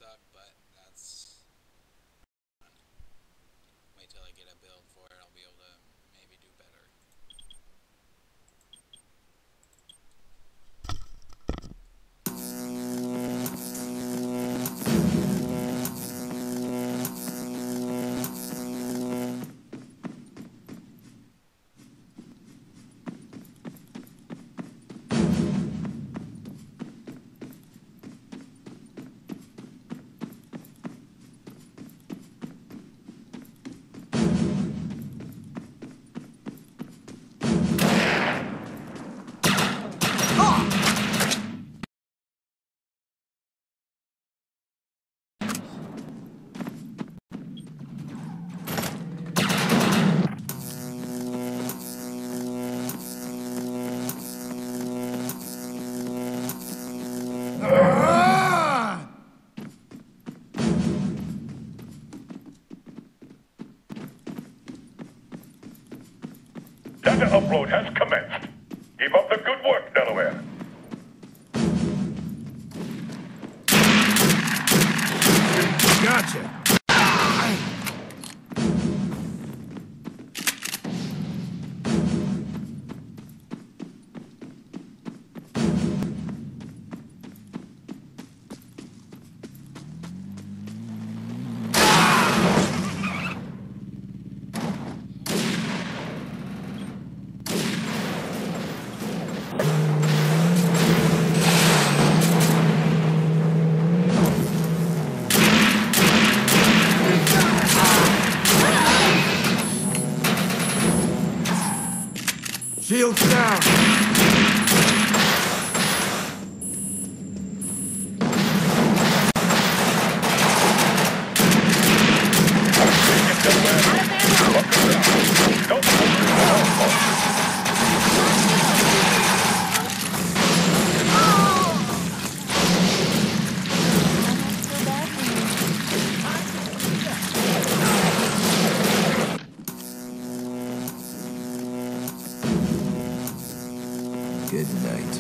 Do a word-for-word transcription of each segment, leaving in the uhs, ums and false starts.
suck, but that's... Wait till I get a build for it, I'll be able to maybe do better. Data upload has commenced. Keep up the good work, Delaware. Gotcha. Shields down! Good night.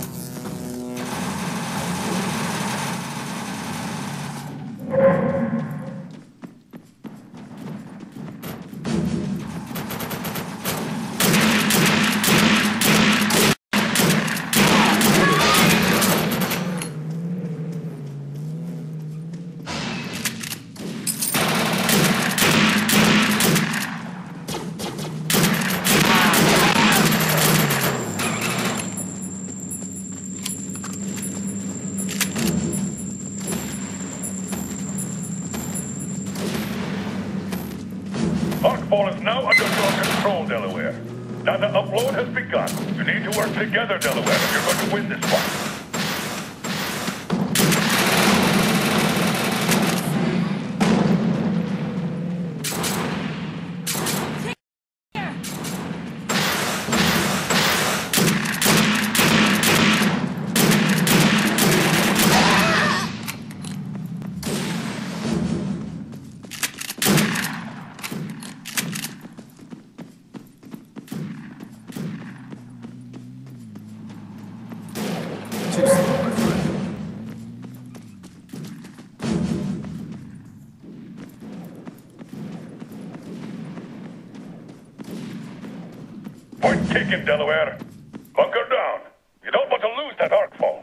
Arcfall is now under your control, Delaware. Data upload has begun. You need to work together, Delaware, if you're going to win this fight. Too slow, my friend. Point taken, Delaware. Bunker down. You don't want to lose that Arcfall.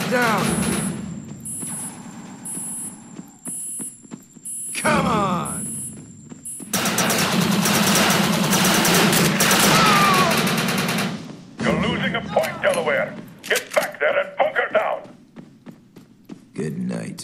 down! Come on! You're losing a point, Delaware. Get back there and bunker down. Good night.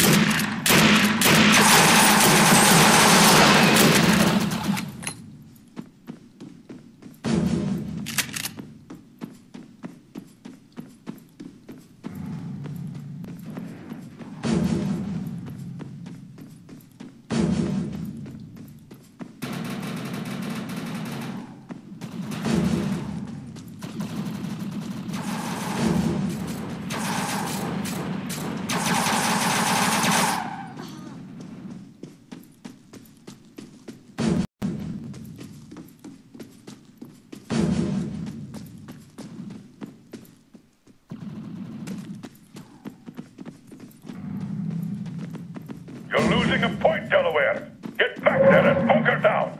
You're losing a point, Delaware. Get back there and bunker down.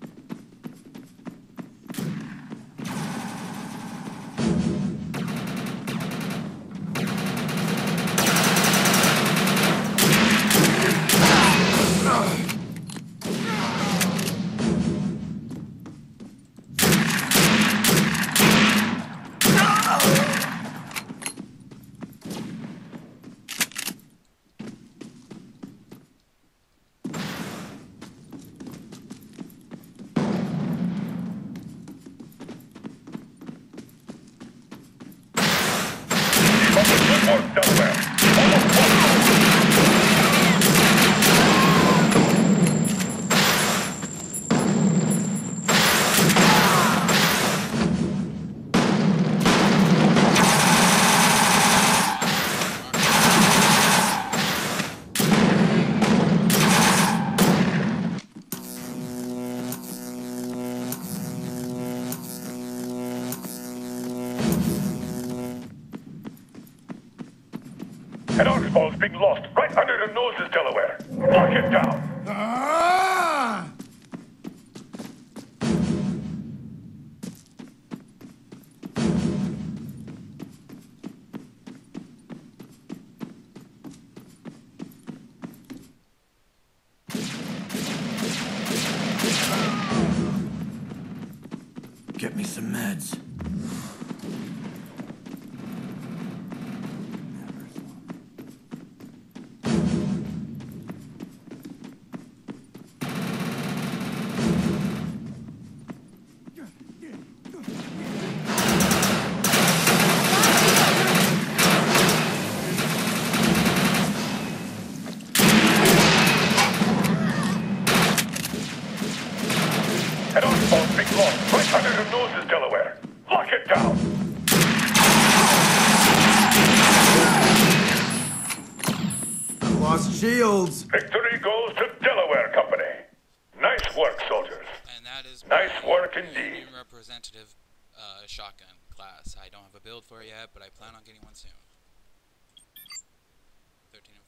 Good work, Delaware. Almost won. An oxball's being lost right under your noses, Delaware. Lock it down. Ah! Get me some meds. An oxball's being lost right under your noses, Delaware. Lock it down. I lost shields. Victory goes to Delaware Company. Nice work, soldiers. And that is Nice my work indeed. Union representative uh, shotgun class. I don't have a build for it yet, but I plan on getting one soon. thirteen